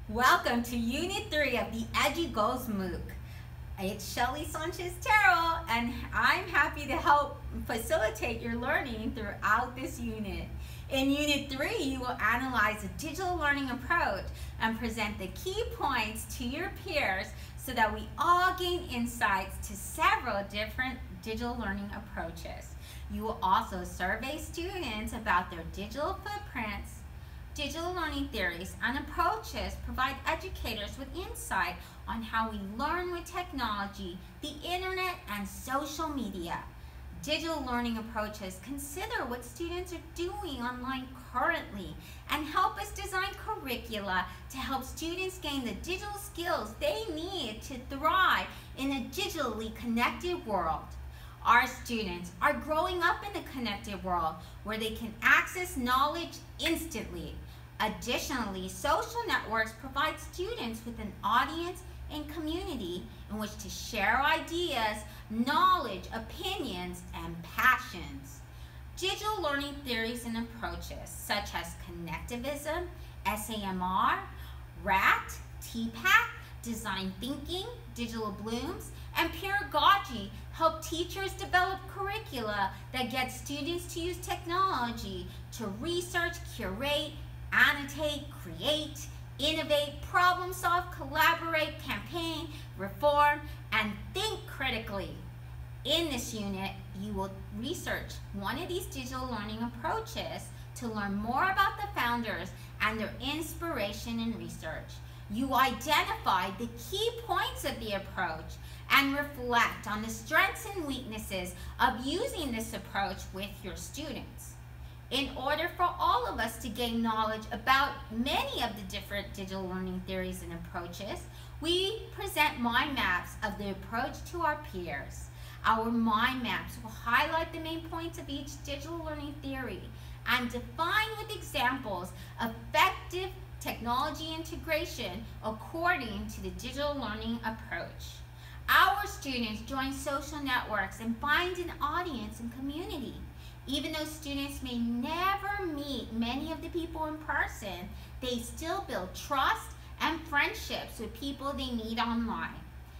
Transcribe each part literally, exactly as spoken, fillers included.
Welcome to Unit three of the EduGoals MOOC. It's Shelly Sanchez-Terrell, and I'm happy to help facilitate your learning throughout this unit. In Unit three, you will analyze a digital learning approach and present the key points to your peers so that we all gain insights to several different digital learning approaches. You will also survey students about their digital footprints. Digital learning theories and approaches provide educators with insight on how we learn with technology, the internet, and social media. Digital learning approaches consider what students are doing online currently and help us design curricula to help students gain the digital skills they need to thrive in a digitally connected world. Our students are growing up in a connected world where they can access knowledge instantly. Additionally, social networks provide students with an audience and community in which to share ideas, knowledge, opinions, and passions. Digital learning theories and approaches such as connectivism, S A M R, R A T, T PACK, design thinking, digital blooms, and pedagogy help teachers develop curricula that get students to use technology to research, curate, annotate, create, innovate, problem solve, collaborate, campaign, reform, and think critically. In this unit, you will research one of these digital learning approaches to learn more about the founders and their inspiration and research. You identify the key points of the approach and reflect on the strengths and weaknesses of using this approach with your students. In order for all of us to gain knowledge about many of the different digital learning theories and approaches, we present mind maps of the approach to our peers. Our mind maps will highlight the main points of each digital learning theory and define with examples effective technology integration according to the digital learning approach. Our students join social networks and find an audience and community. Even though students may never meet many of the people in person, they still build trust and friendships with people they meet online.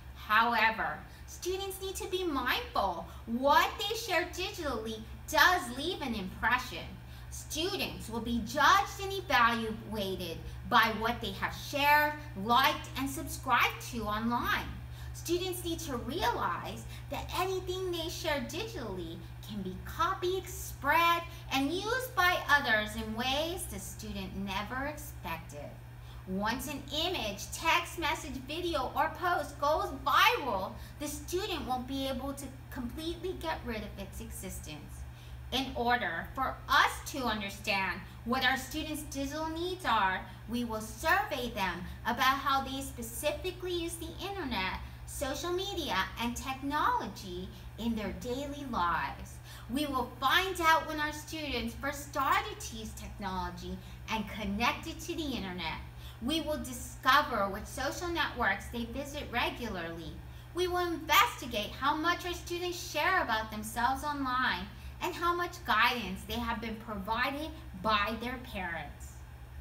However, students need to be mindful what they share digitally does leave an impression. Students will be judged and evaluated by what they have shared, liked, and subscribed to online. Students need to realize that anything they share digitally can be copied, spread, and used by others in ways the student never expected. Once an image, text message, video, or post goes viral, the student won't be able to completely get rid of its existence. In order for us to understand what our students' digital needs are, we will survey them about how they specifically use the internet, social media, and technology in their daily lives. We will find out when our students first started to use technology and connected to the internet. We will discover which social networks they visit regularly. We will investigate how much our students share about themselves online and how much guidance they have been provided by their parents.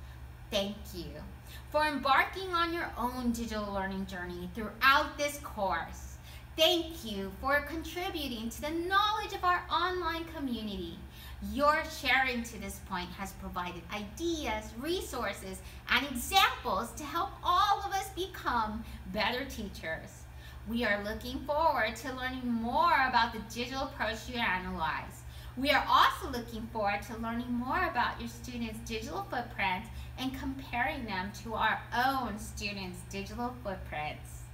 Thank you for embarking on your own digital learning journey throughout this course. Thank you for contributing to the knowledge of our online community. Your sharing to this point has provided ideas, resources, and examples to help all of us become better teachers. We are looking forward to learning more about the digital approach you analyze. We are also looking forward to learning more about your students' digital footprints and comparing them to our own students' digital footprints.